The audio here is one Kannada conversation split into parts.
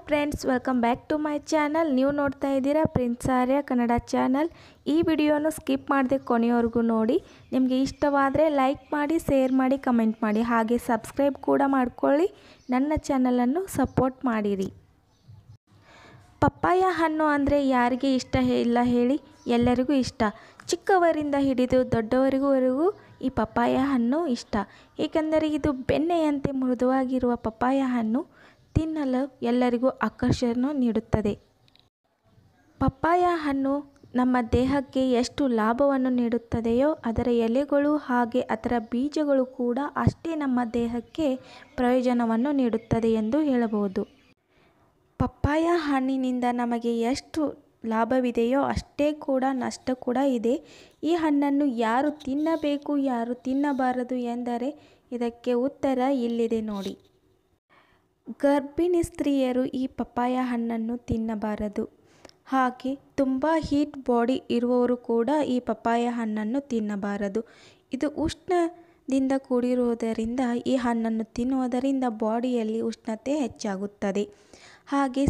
Friends, welcome back to my channel. ನೀವು ನೋಡ್ತಾ ಇದ್ದೀರಾ ಪ್ರಿನ್ಸ್ ಆರ್ಯ ಕನ್ನಡ ಚಾನಲ್. ಈ ವಿಡಿಯೋನ ಸ್ಕಿಪ್ ಮಾಡದೆ ಕೊನೆಯವರೆಗೂ ನೋಡಿ. ನಿಮಗೆ ಇಷ್ಟವಾದರೆ ಲೈಕ್ ಮಾಡಿ, ಶೇರ್ ಮಾಡಿ, ಕಮೆಂಟ್ ಮಾಡಿ, ಹಾಗೆ ಸಬ್ಸ್ಕ್ರೈಬ್ ಕೂಡ ಮಾಡ್ಕೊಳ್ಳಿ. ನನ್ನ ಚಾನಲನ್ನು ಸಪೋರ್ಟ್ ಮಾಡಿರಿ. ಪಪ್ಪಾಯ ಹಣ್ಣು ಅಂದರೆ ಯಾರಿಗೆ ಇಷ್ಟ ಇಲ್ಲ ಹೇಳಿ? ಎಲ್ಲರಿಗೂ ಇಷ್ಟ. ಚಿಕ್ಕವರಿಂದ ಹಿಡಿದು ದೊಡ್ಡವರಿಗೂ ಈ ಪಪ್ಪಾಯ ಹಣ್ಣು ಇಷ್ಟ. ಏಕೆಂದರೆ ಇದು ಬೆಣ್ಣೆಯಂತೆ ಮೃದುವಾಗಿರುವ ಪಪ್ಪಾಯ ಹಣ್ಣು ತಿನ್ನಲು ಎಲ್ಲರಿಗೂ ಆಕರ್ಷಣೆ ನೀಡುತ್ತದೆ. ಪಪ್ಪಾಯ ಹಣ್ಣು ನಮ್ಮ ದೇಹಕ್ಕೆ ಎಷ್ಟು ಲಾಭವನ್ನು ನೀಡುತ್ತದೆಯೋ ಅದರ ಎಲೆಗಳು ಹಾಗೆ ಅದರ ಬೀಜಗಳು ಕೂಡ ಅಷ್ಟೇ ನಮ್ಮ ದೇಹಕ್ಕೆ ಪ್ರಯೋಜನವನ್ನು ನೀಡುತ್ತದೆ ಎಂದು ಹೇಳಬಹುದು. ಪಪ್ಪಾಯ ಹಣ್ಣಿನಿಂದ ನಮಗೆ ಎಷ್ಟು ಲಾಭವಿದೆಯೋ ಅಷ್ಟೇ ಕೂಡ ನಷ್ಟ ಕೂಡ ಇದೆ. ಈ ಹಣ್ಣನ್ನು ಯಾರು ತಿನ್ನಬೇಕು, ಯಾರು ತಿನ್ನಬಾರದು ಎಂದರೆ ಇದಕ್ಕೆ ಉತ್ತರ ಇಲ್ಲಿದೆ ನೋಡಿ. ಗರ್ಭಿಣಿ ಸ್ತ್ರೀಯರು ಈ ಪಪ್ಪಾಯ ಹಣ್ಣನ್ನು ತಿನ್ನಬಾರದು. ಹಾಗೆ ತುಂಬ ಹೀಟ್ ಬಾಡಿ ಇರುವವರು ಕೂಡ ಈ ಪಪ್ಪಾಯ ಹಣ್ಣನ್ನು ತಿನ್ನಬಾರದು. ಇದು ಉಷ್ಣದಿಂದ ಕೂಡಿರುವುದರಿಂದ ಈ ಹಣ್ಣನ್ನು ತಿನ್ನುವುದರಿಂದ ಬಾಡಿಯಲ್ಲಿ ಉಷ್ಣತೆ ಹೆಚ್ಚಾಗುತ್ತದೆ. ಹಾಗೆ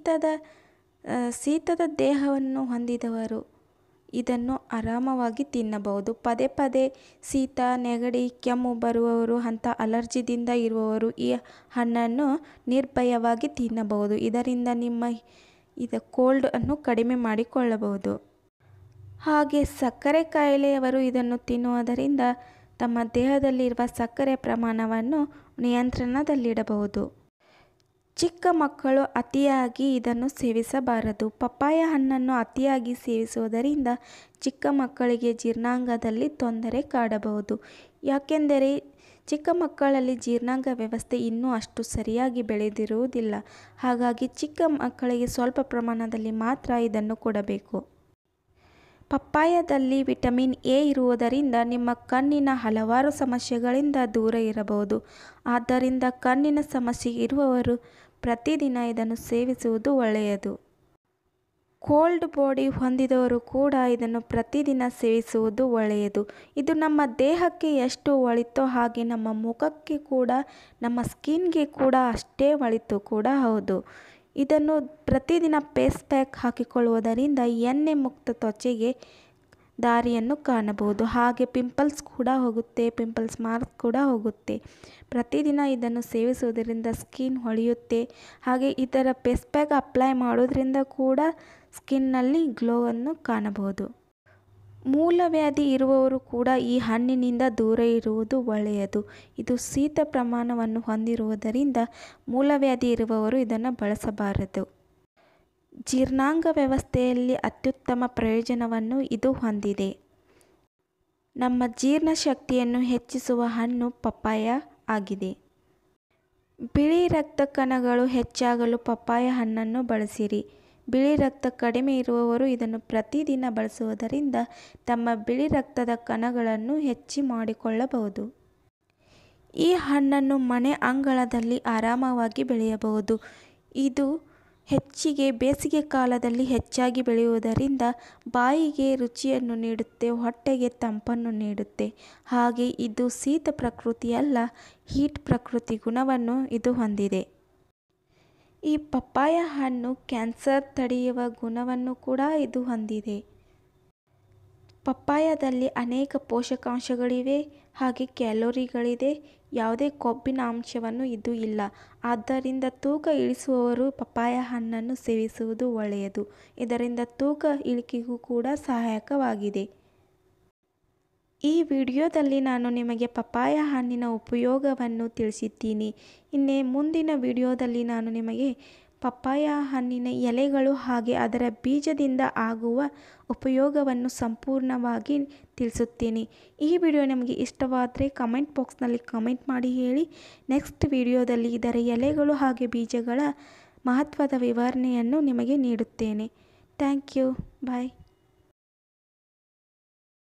ಶೀತದ ದೇಹವನ್ನು ಹೊಂದಿದವರು ಇದನ್ನು ಆರಾಮವಾಗಿ ತಿನ್ನಬಹುದು. ಪದೇ ಪದೇ ಶೀತ, ನೆಗಡಿ, ಕೆಮ್ಮು ಬರುವವರು, ಅಂಥ ಅಲರ್ಜಿದಿಂದ ಇರುವವರು ಈ ಹಣ್ಣನ್ನು ನಿರ್ಭಯವಾಗಿ ತಿನ್ನಬಹುದು. ಇದರಿಂದ ನಿಮ್ಮ ಕೋಲ್ಡ್ ಅನ್ನು ಕಡಿಮೆ ಮಾಡಿಕೊಳ್ಳಬಹುದು. ಹಾಗೆ ಸಕ್ಕರೆ ಕಾಯಿಲೆಯವರು ಇದನ್ನು ತಿನ್ನುವುದರಿಂದ ತಮ್ಮ ದೇಹದಲ್ಲಿರುವ ಸಕ್ಕರೆ ಪ್ರಮಾಣವನ್ನು ನಿಯಂತ್ರಣದಲ್ಲಿಡಬಹುದು. ಚಿಕ್ಕ ಮಕ್ಕಳು ಅತಿಯಾಗಿ ಇದನ್ನು ಸೇವಿಸಬಾರದು. ಪಪ್ಪಾಯ ಹಣ್ಣನ್ನು ಅತಿಯಾಗಿ ಸೇವಿಸುವುದರಿಂದ ಚಿಕ್ಕ ಮಕ್ಕಳಿಗೆ ಜೀರ್ಣಾಂಗದಲ್ಲಿ ತೊಂದರೆ ಕಾಡಬಹುದು. ಯಾಕೆಂದರೆ ಚಿಕ್ಕ ಮಕ್ಕಳಲ್ಲಿ ಜೀರ್ಣಾಂಗ ವ್ಯವಸ್ಥೆ ಇನ್ನೂ ಅಷ್ಟು ಸರಿಯಾಗಿ ಬೆಳೆದಿರುವುದಿಲ್ಲ. ಹಾಗಾಗಿ ಚಿಕ್ಕ ಮಕ್ಕಳಿಗೆ ಸ್ವಲ್ಪ ಪ್ರಮಾಣದಲ್ಲಿ ಮಾತ್ರ ಇದನ್ನು ಕೊಡಬೇಕು. ಪಪ್ಪಾಯದಲ್ಲಿ ವಿಟಮಿನ್ ಎ ಇರುವುದರಿಂದ ನಿಮ್ಮ ಕಣ್ಣಿನ ಹಲವಾರು ಸಮಸ್ಯೆಗಳಿಂದ ದೂರ ಇರಬಹುದು. ಆದ್ದರಿಂದ ಕಣ್ಣಿನ ಸಮಸ್ಯೆ ಇರುವವರು ಪ್ರತಿದಿನ ಇದನ್ನು ಸೇವಿಸುವುದು ಒಳ್ಳೆಯದು. ಕೋಲ್ಡ್ ಬಾಡಿ ಹೊಂದಿದವರು ಕೂಡ ಇದನ್ನು ಪ್ರತಿದಿನ ಸೇವಿಸುವುದು ಒಳ್ಳೆಯದು. ಇದು ನಮ್ಮ ದೇಹಕ್ಕೆ ಎಷ್ಟು ಒಳಿತೋ ಹಾಗೆ ನಮ್ಮ ಮುಖಕ್ಕೆ ಕೂಡ, ನಮ್ಮ ಸ್ಕಿನ್ಗೆ ಕೂಡ ಅಷ್ಟೇ ಒಳಿತು ಕೂಡ ಹೌದು. ಇದನ್ನು ಪ್ರತಿದಿನ ಫೇಸ್ ಪ್ಯಾಕ್ ಹಾಕಿಕೊಳ್ಳುವುದರಿಂದ ಎಣ್ಣೆ ಮುಕ್ತ ತ್ವಚೆಗೆ ದಾರಿಯನ್ನು ಕಾಣಬಹುದು. ಹಾಗೆ ಪಿಂಪಲ್ಸ್ ಕೂಡ ಹೋಗುತ್ತೆ, ಪಿಂಪಲ್ಸ್ ಮಾರ್ಕ್ಸ್ ಕೂಡ ಹೋಗುತ್ತೆ. ಪ್ರತಿದಿನ ಇದನ್ನು ಸೇವಿಸುವುದರಿಂದ ಸ್ಕಿನ್ ಹೊಳೆಯುತ್ತೆ. ಹಾಗೆ ಇದರ ಫೇಸ್ ಪ್ಯಾಕ್ ಅಪ್ಲೈ ಮಾಡೋದ್ರಿಂದ ಕೂಡ ಸ್ಕಿನ್ನಲ್ಲಿ ಗ್ಲೋವನ್ನು ಕಾಣಬಹುದು. ಮೂಲವ್ಯಾಧಿ ಇರುವವರು ಕೂಡ ಈ ಹಣ್ಣಿನಿಂದ ದೂರ ಇರುವುದು ಒಳ್ಳೆಯದು. ಇದು ಶೀತ ಪ್ರಮಾಣವನ್ನು ಹೊಂದಿರುವುದರಿಂದ ಮೂಲವ್ಯಾಧಿ ಇರುವವರು ಇದನ್ನು ಬಳಸಬಾರದು. ಜೀರ್ಣಾಂಗ ವ್ಯವಸ್ಥೆಯಲ್ಲಿ ಅತ್ಯುತ್ತಮ ಪ್ರಯೋಜನವನ್ನು ಇದು ಹೊಂದಿದೆ. ನಮ್ಮ ಜೀರ್ಣಶಕ್ತಿಯನ್ನು ಹೆಚ್ಚಿಸುವ ಹಣ್ಣು ಪಪ್ಪಾಯ ಆಗಿದೆ. ಬಿಳಿ ರಕ್ತ ಕಣಗಳು ಹೆಚ್ಚಾಗಲು ಪಪ್ಪಾಯ ಹಣ್ಣನ್ನು ಬಳಸಿರಿ. ಬಿಳಿ ರಕ್ತ ಕಡಿಮೆ ಇರುವವರು ಇದನ್ನು ಪ್ರತಿದಿನ ಬಳಸುವುದರಿಂದ ತಮ್ಮ ಬಿಳಿ ರಕ್ತದ ಕಣಗಳನ್ನು ಹೆಚ್ಚು ಮಾಡಿಕೊಳ್ಳಬಹುದು. ಈ ಹಣ್ಣನ್ನು ಮನೆ ಅಂಗಳದಲ್ಲಿ ಆರಾಮವಾಗಿ ಬೆಳೆಯಬಹುದು. ಇದು ಹೆಚ್ಚಿಗೆ ಬೇಸಿಗೆ ಕಾಲದಲ್ಲಿ ಹೆಚ್ಚಾಗಿ ಬೆಳೆಯುವುದರಿಂದ ಬಾಯಿಗೆ ರುಚಿಯನ್ನು ನೀಡುತ್ತೆ, ಹೊಟ್ಟೆಗೆ ತಂಪನ್ನು ನೀಡುತ್ತೆ. ಹಾಗೆ ಇದು ಶೀತ ಪ್ರಕೃತಿಯಲ್ಲ, ಹೀಟ್ ಪ್ರಕೃತಿ ಗುಣವನ್ನು ಇದು ಹೊಂದಿದೆ. ಈ ಪಪ್ಪಾಯ ಹಣ್ಣು ಕ್ಯಾನ್ಸರ್ ತಡೆಯುವ ಗುಣವನ್ನು ಕೂಡ ಇದು ಹೊಂದಿದೆ. ಪಪ್ಪಾಯದಲ್ಲಿ ಅನೇಕ ಪೋಷಕಾಂಶಗಳಿವೆ, ಹಾಗೆ ಕ್ಯಾಲೋರಿಗಳಿದೆ. ಯಾವುದೇ ಕೊಬ್ಬಿನ ಅಂಶವನ್ನು ಇದು ಇಲ್ಲ. ಆದ್ದರಿಂದ ತೂಕ ಇಳಿಸುವವರು ಪಪ್ಪಾಯ ಹಣ್ಣನ್ನು ಸೇವಿಸುವುದು ಒಳ್ಳೆಯದು. ಇದರಿಂದ ತೂಕ ಇಳಿಕೆಗೂ ಕೂಡ ಸಹಾಯಕವಾಗಿದೆ. ಈ ವಿಡಿಯೋದಲ್ಲಿ ನಾನು ನಿಮಗೆ ಪಪ್ಪಾಯ ಹಣ್ಣಿನ ಉಪಯೋಗವನ್ನು ತಿಳಿಸಿದ್ದೀನಿ. ಇನ್ನು ಮುಂದಿನ ವಿಡಿಯೋದಲ್ಲಿ ನಾನು ನಿಮಗೆ ಪಪ್ಪಾಯ ಹಣ್ಣಿನ ಎಲೆಗಳು ಹಾಗೆ ಅದರ ಬೀಜದಿಂದ ಆಗುವ ಉಪಯೋಗವನ್ನು ಸಂಪೂರ್ಣವಾಗಿ ತಿಳಿಸುತ್ತೇನೆ. ಈ ವಿಡಿಯೋ ನಿಮಗೆ ಇಷ್ಟವಾದರೆ ಕಮೆಂಟ್ ಬಾಕ್ಸ್ನಲ್ಲಿ ಕಮೆಂಟ್ ಮಾಡಿ ಹೇಳಿ. ನೆಕ್ಸ್ಟ್ ವಿಡಿಯೋದಲ್ಲಿ ಇದರ ಎಲೆಗಳು ಹಾಗೆ ಬೀಜಗಳ ಮಹತ್ವದ ವಿವರಣೆಯನ್ನು ನಿಮಗೆ ನೀಡುತ್ತೇನೆ. Thank you. ಬಾಯ್.